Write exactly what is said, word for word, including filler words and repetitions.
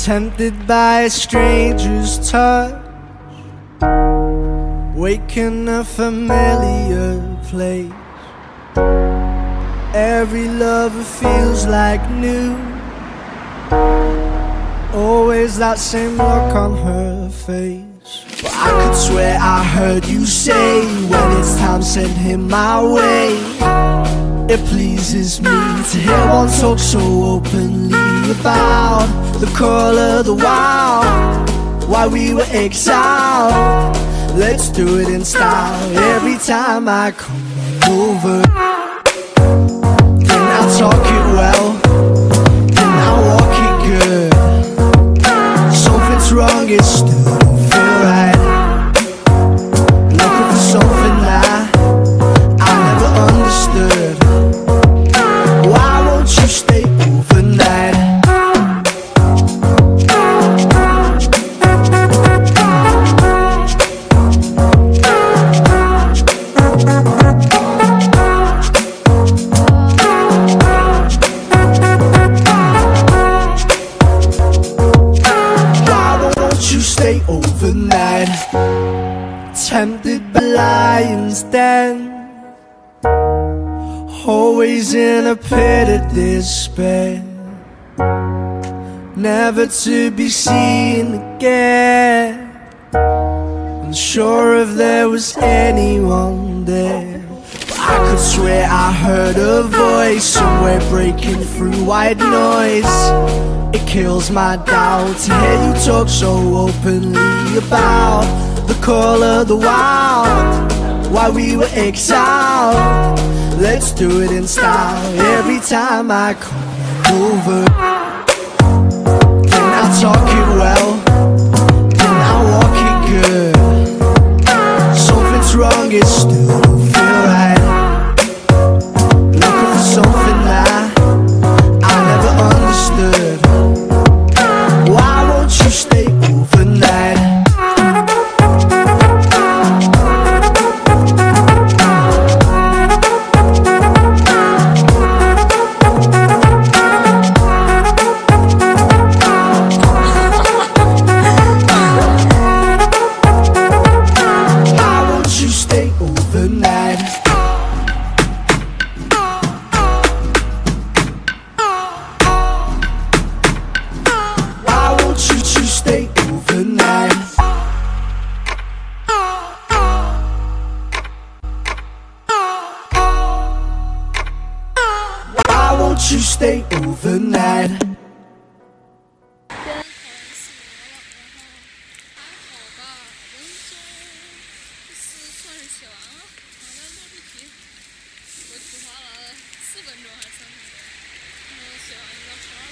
Tempted by a stranger's touch, waking a familiar place. Every lover feels like new, always that same look on her face. But I could swear I heard you say, when it's time send him my way. It pleases me to hear one talk so openly about the call of the wild, why we were exiled. Let's do it in style. Every time I come over, then I talk it well, then I walk it good. Something's wrong, it still don't feel right. Looking for something that I never understood. Why won't you stay overnight? Overnight, tempted by lion's den, always in a pit of despair, never to be seen again. Unsure if there was anyone there, but I could swear I heard a voice somewhere breaking through white noise. It kills my doubt to hear you talk so openly about the call of the wild, why we were exiled. Let's do it in style. Every time I come over, then I talk it well, then I walk it good. Something's wrong, it still don't feel right. Looking for something that I never understood. Why won't you stay overnight? You stay overnight. 四分钟还是三分钟，然后写完一个十二